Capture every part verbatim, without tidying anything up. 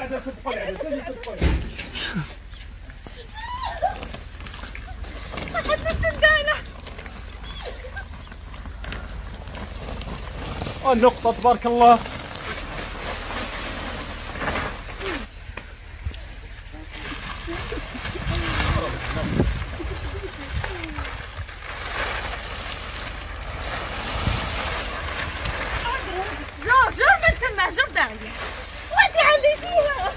العدس صدقوا العدس اجي صدقوا العدس. حتى السندانة. النقطة تبارك الله. جور جور من تما جور داعية. ودي عليتيها.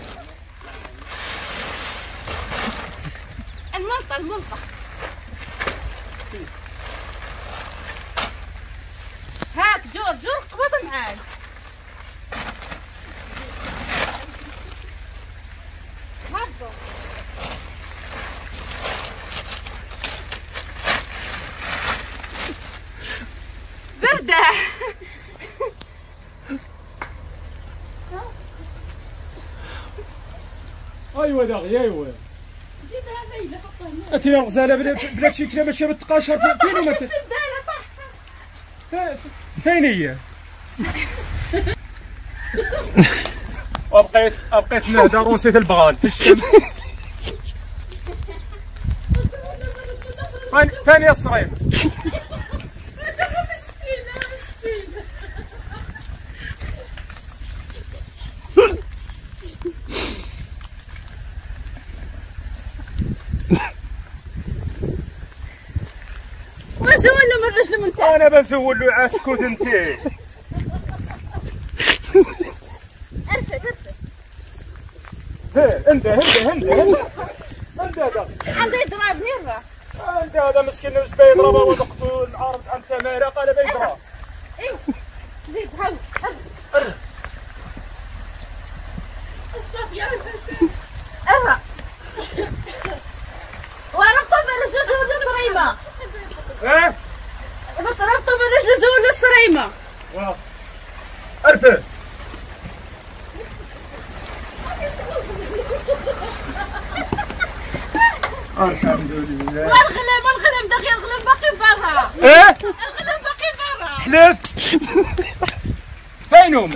الملطة الملطة. هاك جور جور قبض معاي. هبطوا. باردة. ايوا داغي ايوا. جيب هذا اللي حطه هنا. انت يا غزاله بلاك شي كلام ماشي بالتقاشر فين وما فين هي؟ وبقيت بقيت نهدى روسية البغال في الشمس. فين يا الصريم؟ وزول له من رجل من تحت. انا بنزول له عسكوت انتي. ارفد ارفد. زين انت هند هند هند هند هذا عنده يضربني الرا. انت هذا مسكين مش بيضربه ومقتول عارف عن تمارة قال بيضرب. اي زيد هاو هاو. استوب يا ارا. وانا قبل الجزور للصريمة. ايه؟ بطلبته من الجزور للصريمة. واه ارفد. الحمد لله. والغلم والغلم دقيق الغلم باقي برا. ايه؟ الغلم باقي برا. حلف. فينهم؟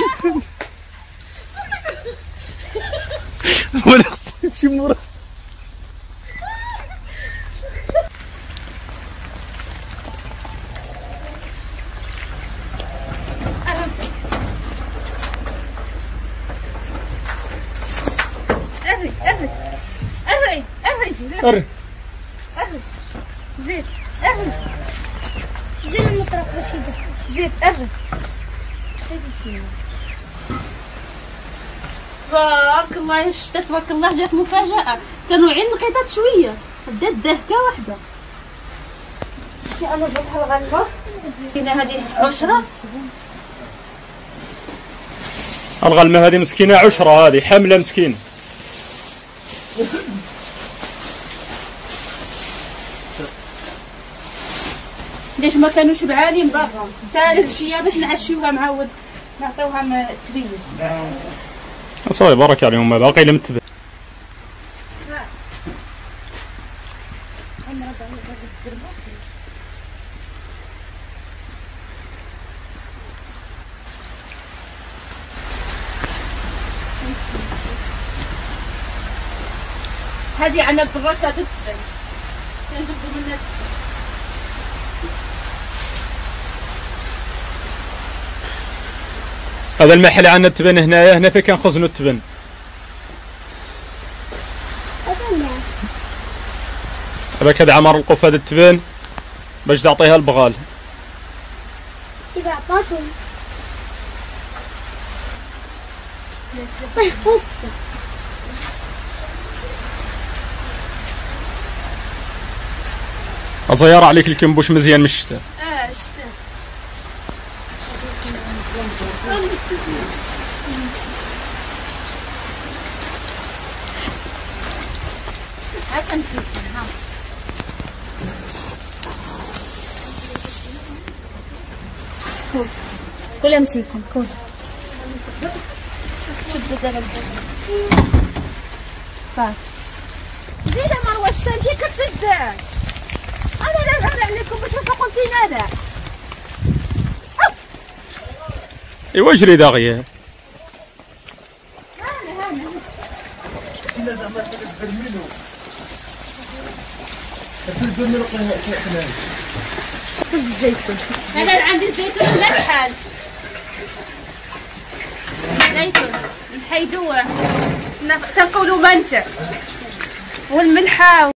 ولا شي مرة. اري اري اري اري زيد اري اري زيد اري زيد المطرق باش يدك زيد اري تبارك الله يا الشتا تبارك الله جات مفاجأة. كانوا عين نقيطات شوية بدات دهكة واحدة. شتي انا جبتها الغلبة كاينة هذه عشرة. الغلمة هذه مسكينة عشرة هذه حملة مسكينة. ليش ما كانوا شبعانين برا تاع العشية باش نعشيوها معاود نعطيوها التبين. صافي بارك عليهم ما باقي لم تبان. هذه عندنا البراكة تتبن كنجبدو منها. هذا المحل عندنا التبن هنايا هنا فين كنخزنوا التبن. هذاك هذا عمر القف هذا التبن باش تعطيها البغال. إذا عطاتهم طيب بص أزيار عليك الكمبوش مزيان من الشتاء. اه الشتاء. هاكا نسيتهم ها. كول كلها مسيكم كول. شدوا دابا صافي. زيد مروه الشتا انتي كتفزاك. انا لا نهضر عليكم باش ما تقولتي ماذا. ايوا جري داغيه. هانا هانا الزيتون هذا عندي الزيتون ملحان زيتون نحيدوه نقولوا منتع والملحه